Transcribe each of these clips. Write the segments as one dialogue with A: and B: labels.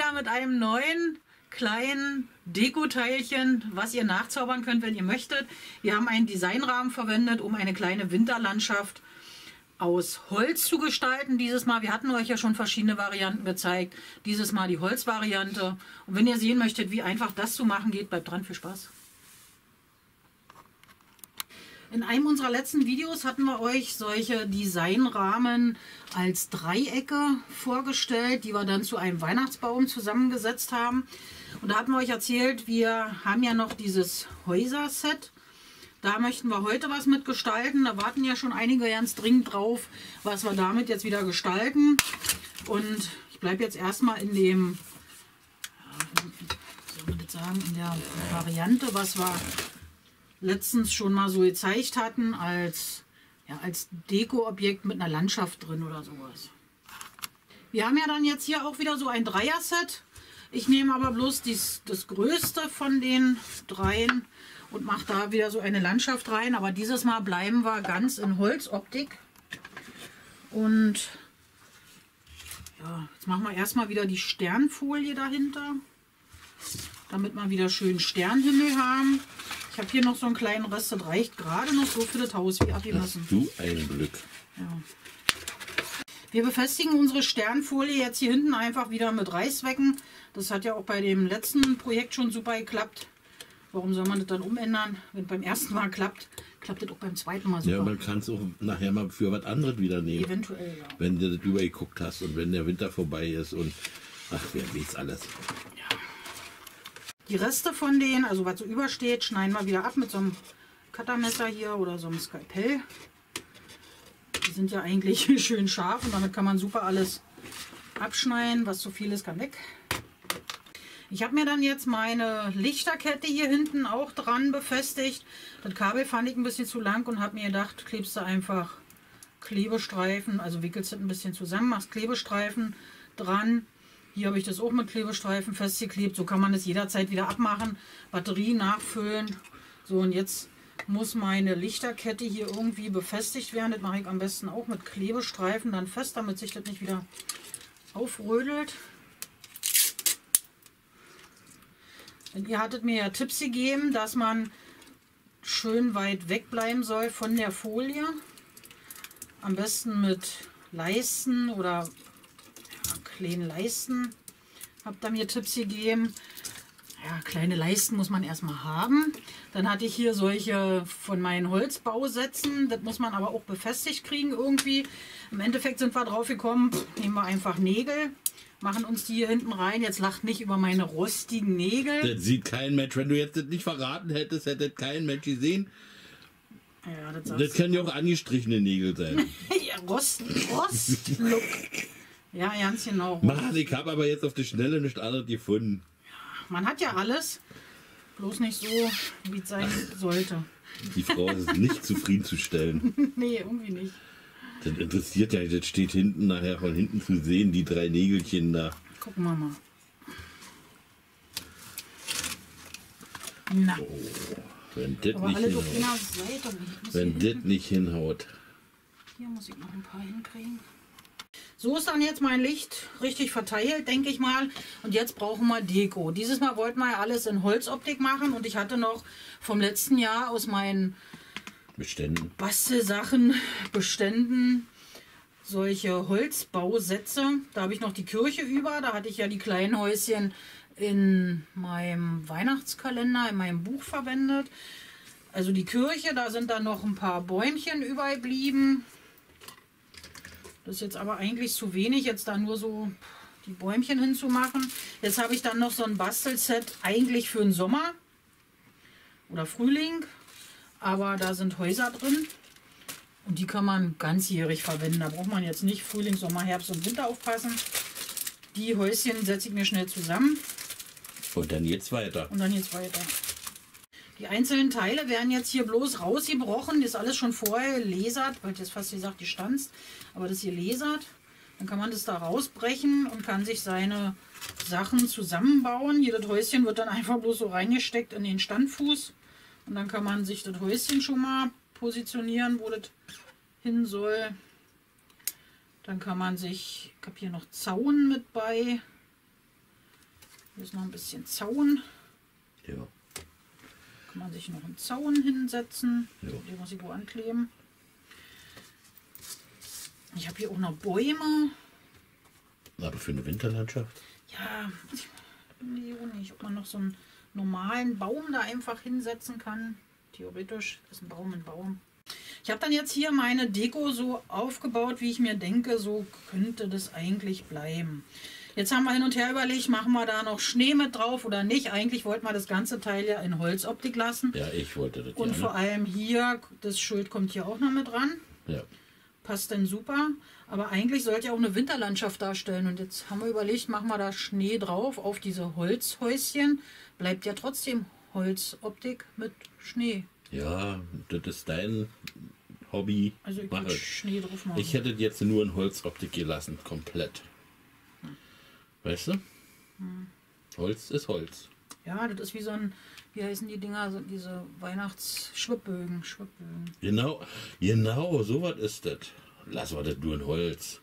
A: wieder mit einem neuen kleinen Dekoteilchen, was ihr nachzaubern könnt, wenn ihr möchtet. Wir haben einen Designrahmen verwendet, um eine kleine Winterlandschaft aus Holz zu gestalten. Dieses Mal, wir hatten euch ja schon verschiedene Varianten gezeigt, dieses Mal die Holzvariante. Und wenn ihr sehen möchtet, wie einfach das zu machen geht, bleibt dran, viel Spaß. In einem unserer letzten Videos hatten wir euch solche Designrahmen als Dreiecke vorgestellt, die wir dann zu einem Weihnachtsbaum zusammengesetzt haben. Und da hatten wir euch erzählt, wir haben ja noch dieses Häuser-Set. Da möchten wir heute was mit gestalten. Da warten ja schon einige ganz dringend drauf, was wir damit jetzt wieder gestalten. Und ich bleibe jetzt erstmal in dem, wie soll man das sagen, in der Variante, was wir letztens schon mal so gezeigt hatten, als Deko-Objekt mit einer Landschaft drin oder sowas. Wir haben ja dann jetzt hier auch wieder so ein Dreier-Set. Ich nehme aber bloß das größte von den dreien und mache da wieder so eine Landschaft rein. Aber dieses Mal bleiben wir ganz in Holzoptik. Und ja, jetzt machen wir erstmal wieder die Sternfolie dahinter, damit wir wieder schön Sternhimmel haben. Ich habe hier noch so einen kleinen Rest, das reicht gerade noch so für das Haus wie abgemessen.
B: Hast du ein Glück.
A: Ja. Wir befestigen unsere Sternfolie jetzt hier hinten einfach wieder mit Reißwecken. Das hat ja auch bei dem letzten Projekt schon super geklappt. Warum soll man das dann umändern? Wenn beim ersten Mal klappt, klappt das auch beim zweiten Mal super.
B: Ja, man kann es auch nachher mal für was anderes wieder nehmen.
A: Eventuell, ja.
B: Wenn du das übergeguckt hast und wenn der Winter vorbei ist und ach, wer weiß alles.
A: Ja. Die Reste von denen, also was so übersteht, schneiden wir wieder ab mit so einem Cuttermesser hier oder so einem Skalpell. Die sind ja eigentlich schön scharf und damit kann man super alles abschneiden. Was zu viel ist, kann weg. Ich habe mir dann jetzt meine Lichterkette hier hinten auch dran befestigt. Das Kabel fand ich ein bisschen zu lang und habe mir gedacht, klebst du einfach Klebestreifen, also wickelst du ein bisschen zusammen, machst Klebestreifen dran. Hier habe ich das auch mit Klebestreifen festgeklebt. So kann man das jederzeit wieder abmachen. Batterie nachfüllen. So, und jetzt muss meine Lichterkette hier irgendwie befestigt werden. Das mache ich am besten auch mit Klebestreifen dann fest, damit sich das nicht wieder aufrödelt. Und ihr hattet mir ja Tipps gegeben, dass man schön weit weg bleiben soll von der Folie. Am besten mit Leisten oder kleinen Leisten. Habt ihr mir Tipps gegeben. Ja, kleine Leisten muss man erstmal haben. Dann hatte ich hier solche von meinen Holzbausätzen. Das muss man aber auch befestigt kriegen irgendwie. Im Endeffekt sind wir drauf gekommen, nehmen wir einfach Nägel, machen uns die hier hinten rein. Jetzt lacht nicht über meine rostigen Nägel.
B: Das sieht kein Mensch. Wenn du jetzt das nicht verraten hättest, hätte kein Mensch gesehen.
A: Ja,
B: das können ja auch angestrichene Nägel sein.
A: Ja, Rostlook. Ja, ganz genau.
B: Mann, ich habe aber jetzt auf die Schnelle nicht alles gefunden.
A: Man hat ja alles, bloß nicht so, wie es sein sollte.
B: Die Frau ist nicht zufriedenzustellen.
A: Nee, irgendwie nicht.
B: Das interessiert ja, das steht hinten nachher von hinten zu sehen, die drei Nägelchen da.
A: Gucken wir mal. Na.
B: Oh, wenn das
A: Aber
B: nicht
A: alles auf
B: hinhaut.
A: einer Seite.
B: Wenn das nicht hinhaut.
A: Hier muss ich noch ein paar hinkriegen. So ist dann jetzt mein Licht richtig verteilt, denke ich mal. Und jetzt brauchen wir Deko. Dieses Mal wollten wir ja alles in Holzoptik machen. Und ich hatte noch vom letzten Jahr aus meinen Bastelsachen, Beständen, solche Holzbausätze. Da habe ich noch die Kirche über. Da hatte ich ja die kleinen Häuschen in meinem Weihnachtskalender, in meinem Buch verwendet. Also die Kirche, da sind dann noch ein paar Bäumchen übergeblieben. Das ist jetzt aber eigentlich zu wenig, jetzt da nur so die Bäumchen hinzumachen. Jetzt habe ich dann noch so ein Bastelset eigentlich für den Sommer oder Frühling. Aber da sind Häuser drin und die kann man ganzjährig verwenden. Da braucht man jetzt nicht Frühling, Sommer, Herbst und Winter aufpassen. Die Häuschen setze ich mir schnell zusammen.
B: Und dann geht's weiter.
A: Und dann geht's weiter. Die einzelnen Teile werden jetzt hier bloß rausgebrochen. Das ist alles schon vorher lasert, weil ich jetzt fast gesagt gestanzt, aber das hier lasert. Dann kann man das da rausbrechen und kann sich seine Sachen zusammenbauen. Hier das Häuschen wird dann einfach bloß so reingesteckt in den Standfuß. Und dann kann man sich das Häuschen schon mal positionieren, wo das hin soll. Dann kann man sich, ich habe hier noch Zaun mit bei. Hier ist noch ein bisschen Zaun.
B: Ja.
A: Kann man sich noch einen Zaun hinsetzen.
B: Ja.
A: Den muss ich wo ankleben. Ich habe hier auch noch Bäume.
B: Aber für eine Winterlandschaft?
A: Ja, ich weiß nicht, ob man noch so einen normalen Baum da einfach hinsetzen kann. Theoretisch ist ein Baum ein Baum. Ich habe dann jetzt hier meine Deko so aufgebaut, wie ich mir denke, so könnte das eigentlich bleiben. Jetzt haben wir hin und her überlegt, machen wir da noch Schnee mit drauf oder nicht. Eigentlich wollten wir das ganze Teil ja in Holzoptik lassen.
B: Ja, ich wollte das.
A: Und vor allem hier, das Schild kommt hier auch noch mit dran.
B: Ja.
A: Passt dann super. Aber eigentlich sollte ja auch eine Winterlandschaft darstellen. Und jetzt haben wir überlegt, machen wir da Schnee drauf auf diese Holzhäuschen. Bleibt ja trotzdem Holzoptik mit Schnee.
B: Ja, das ist dein Hobby.
A: Also ich
B: Mach
A: würde
B: es.
A: Schnee drauf machen.
B: Ich hätte jetzt nur in Holzoptik gelassen, komplett. Weißt du? Holz ist Holz.
A: Ja, das ist wie so ein, wie heißen die Dinger, so diese Weihnachtsschwibbögen.
B: Genau, so was ist das. Lass wir das nur in Holz.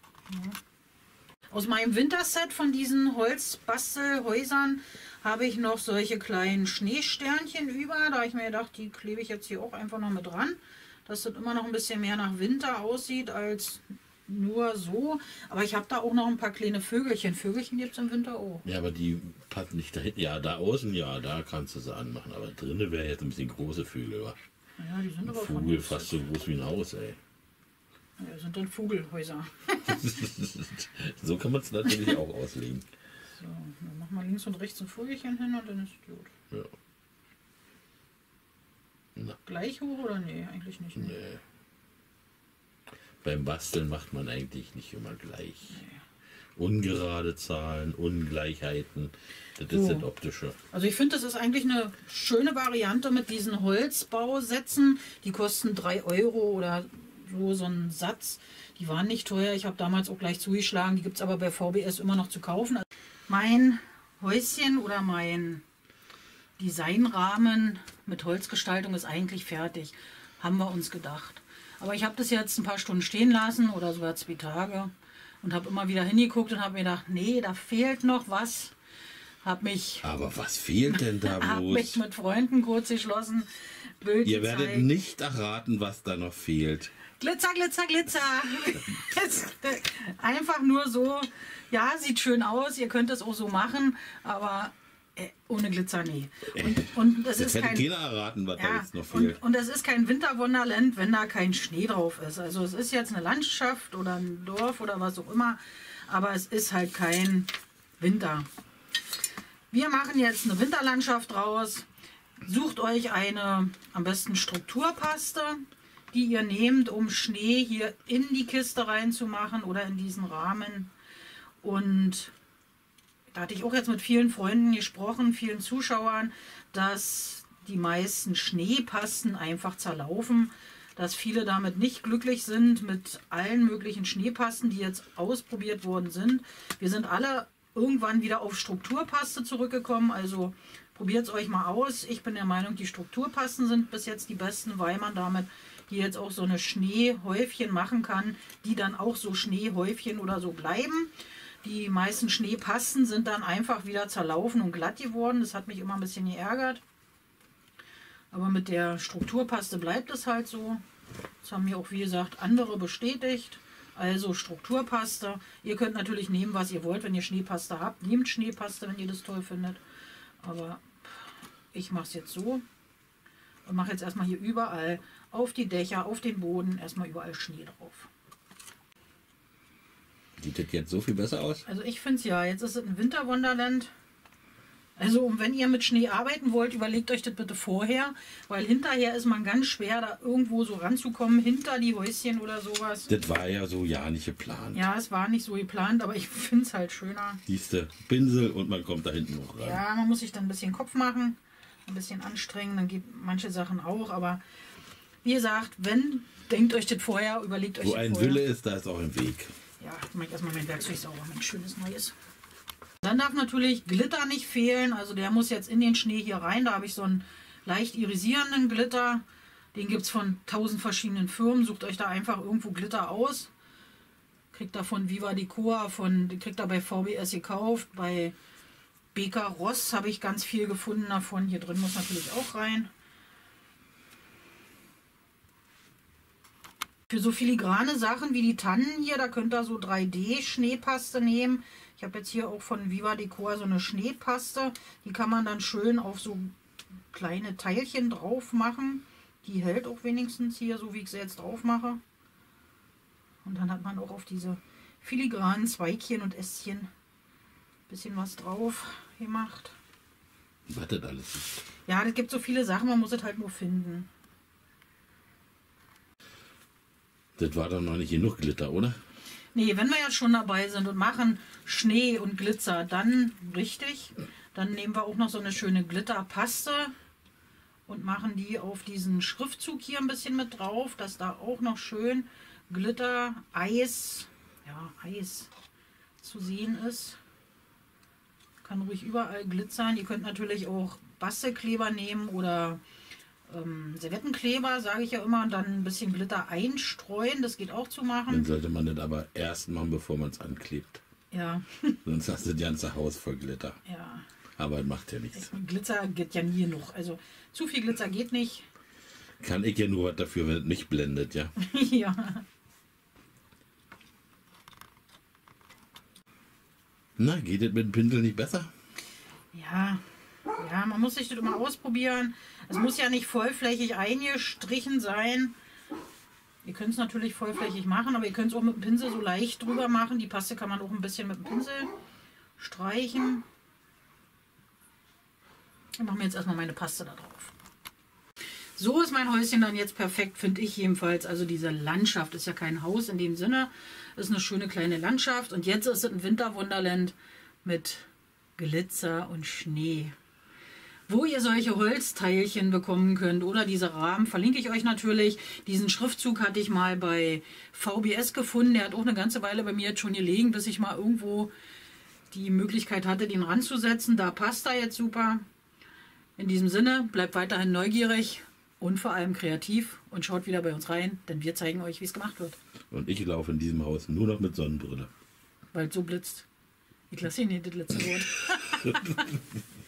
A: Aus meinem Winterset von diesen Holzbastelhäusern habe ich noch solche kleinen Schneesternchen über. Da habe ich mir gedacht, die klebe ich jetzt hier auch einfach noch mit dran. Dass das immer noch ein bisschen mehr nach Winter aussieht als nur so. Aber ich habe da auch noch ein paar kleine Vögelchen. Vögelchen gibt es im Winter auch.
B: Ja, aber die passen nicht da hinten. Ja, da außen, ja, da kannst du sie anmachen. Aber drinnen wäre jetzt ein bisschen große Vögel. Wa?
A: Ja, die sind aber
B: Vogel fast so groß wie ein Haus, ey.
A: Ja, sind dann Vogelhäuser.
B: So kann man es natürlich auch auslegen.
A: So, dann machen wir links und rechts ein Vögelchen hin und dann ist gut.
B: Ja. Na,
A: Gleich hoch oder nee? Eigentlich nicht. Nee.
B: nee. Beim Basteln macht man eigentlich nicht immer gleich. Ungerade Zahlen, Ungleichheiten, das ist das Optische.
A: Also ich finde, das ist eigentlich eine schöne Variante mit diesen Holzbausätzen. Die kosten 3 Euro oder so ein Satz. Die waren nicht teuer. Ich habe damals auch gleich zugeschlagen. Die gibt es aber bei VBS immer noch zu kaufen. Mein Häuschen oder mein Designrahmen mit Holzgestaltung ist eigentlich fertig. Haben wir uns gedacht. Aber ich habe das jetzt ein paar Stunden stehen lassen oder sogar 2 Tage. Und habe immer wieder hingeguckt und habe mir gedacht, nee, da fehlt noch was.
B: Aber was fehlt denn da
A: Habe
B: bloß?
A: mich mit Freunden kurz geschlossen. Bild
B: Ihr werdet
A: gezeigt.
B: nicht erraten, was da noch fehlt.
A: Glitzer, Glitzer, Glitzer. Einfach nur so, ja, sieht schön aus, ihr könnt es auch so machen, aber ohne Glitzer, nee. Und das
B: Jetzt
A: ist
B: hätte
A: kein,
B: keiner erraten, was da
A: ja,
B: jetzt noch fehlt.
A: und es ist kein Winterwunderland, wenn da kein Schnee drauf ist. Also es ist jetzt eine Landschaft oder ein Dorf oder was auch immer, aber es ist halt kein Winter. Wir machen jetzt eine Winterlandschaft draus. Sucht euch eine, am besten Strukturpaste, die ihr nehmt, um Schnee hier in die Kiste reinzumachen oder in diesen Rahmen. Und da hatte ich auch jetzt mit vielen Freunden gesprochen, vielen Zuschauern, dass die meisten Schneepasten einfach zerlaufen, dass viele damit nicht glücklich sind mit allen möglichen Schneepasten, die jetzt ausprobiert worden sind. Wir sind alle irgendwann wieder auf Strukturpaste zurückgekommen, also probiert es euch mal aus. Ich bin der Meinung, die Strukturpasten sind bis jetzt die besten, weil man damit hier jetzt auch so eine Schneehäufchen machen kann, die dann auch so Schneehäufchen oder so bleiben. Die meisten Schneepasten sind dann einfach wieder zerlaufen und glatt geworden. Das hat mich immer ein bisschen geärgert. Aber mit der Strukturpaste bleibt es halt so. Das haben mir auch, wie gesagt, andere bestätigt. Also Strukturpaste. Ihr könnt natürlich nehmen, was ihr wollt, wenn ihr Schneepaste habt. Nehmt Schneepaste, wenn ihr das toll findet. Aber ich mache es jetzt so. Und mache jetzt erstmal hier überall auf die Dächer, auf den Boden, erstmal überall Schnee drauf.
B: Sieht das jetzt so viel besser aus?
A: Also ich finde es ja, jetzt ist es ein Winterwunderland. Also und wenn ihr mit Schnee arbeiten wollt, überlegt euch das bitte vorher, weil hinterher ist man ganz schwer, da irgendwo so ranzukommen, hinter die Häuschen oder sowas.
B: Das war ja so ja nicht geplant.
A: Ja, es war nicht so geplant, aber ich finde es halt schöner.
B: Siehste, Pinsel und man kommt da hinten noch ran.
A: Ja, man muss sich dann ein bisschen Kopf machen, ein bisschen anstrengen, dann geht manche Sachen auch, aber wie gesagt, denkt euch das vorher, überlegt euch
B: Wo
A: das
B: ein
A: vorher.
B: Wille ist, da ist auch ein Weg.
A: Ja, ich mache erstmal mein Werkzeug sauber, mein schönes neues. Dann darf natürlich Glitter nicht fehlen, also der muss jetzt in den Schnee hier rein. Da habe ich so einen leicht irisierenden Glitter, den gibt es von 1000 verschiedenen Firmen. Sucht euch da einfach irgendwo Glitter aus. Kriegt da von Viva Decor, kriegt da bei VBS gekauft, bei Beker Ross habe ich ganz viel gefunden davon. Hier drin muss natürlich auch rein. Für so filigrane Sachen wie die Tannen hier, da könnt ihr so 3D-Schneepaste nehmen. Ich habe jetzt hier auch von Viva Decor so eine Schneepaste. Die kann man dann schön auf so kleine Teilchen drauf machen. Die hält auch wenigstens hier, so wie ich sie jetzt drauf mache. Und dann hat man auch auf diese filigranen Zweigchen und Ästchen ein bisschen was drauf gemacht.
B: Was das alles ist.
A: Ja, es gibt so viele Sachen, man muss es halt nur finden.
B: Das war doch noch nicht genug Glitter, oder?
A: Nee, wenn wir jetzt schon dabei sind und machen Schnee und Glitzer, dann richtig. Dann nehmen wir auch noch so eine schöne Glitterpaste und machen die auf diesen Schriftzug hier ein bisschen mit drauf, dass da auch noch schön Glitter, Eis, ja, Eis zu sehen ist. Kann ruhig überall glitzern. Ihr könnt natürlich auch Bastelkleber nehmen oder Servettenkleber, sage ich ja immer, und dann ein bisschen Glitter einstreuen. Das geht auch zu machen.
B: Dann sollte man das aber erst machen, bevor man es anklebt.
A: Ja.
B: Sonst hast du das ganze Haus voll Glitter.
A: Ja.
B: Aber das macht ja nichts.
A: Glitzer geht ja nie genug. Also zu viel Glitzer geht nicht.
B: Kann ich ja nur was dafür, wenn es mich blendet, ja.
A: Ja.
B: Na, geht das mit dem Pinsel nicht besser?
A: Ja. Ja, man muss sich das immer ausprobieren. Es muss ja nicht vollflächig eingestrichen sein. Ihr könnt es natürlich vollflächig machen, aber ihr könnt es auch mit dem Pinsel so leicht drüber machen. Die Paste kann man auch ein bisschen mit dem Pinsel streichen. Ich mache mir jetzt erstmal meine Paste da drauf. So ist mein Häuschen dann jetzt perfekt, finde ich jedenfalls. Also diese Landschaft ist ja kein Haus in dem Sinne. Ist eine schöne kleine Landschaft. Und jetzt ist es ein Winterwunderland mit Glitzer und Schnee. Wo ihr solche Holzteilchen bekommen könnt oder diese Rahmen, verlinke ich euch natürlich. Diesen Schriftzug hatte ich mal bei VBS gefunden. Der hat auch eine ganze Weile bei mir jetzt schon gelegen, bis ich mal irgendwo die Möglichkeit hatte, den ranzusetzen. Da passt er jetzt super. In diesem Sinne, bleibt weiterhin neugierig und vor allem kreativ und schaut wieder bei uns rein, denn wir zeigen euch, wie es gemacht wird.
B: Und ich laufe in diesem Haus nur noch mit Sonnenbrille.
A: Weil es so blitzt. Ich lasse ihn nicht das letzte Wort.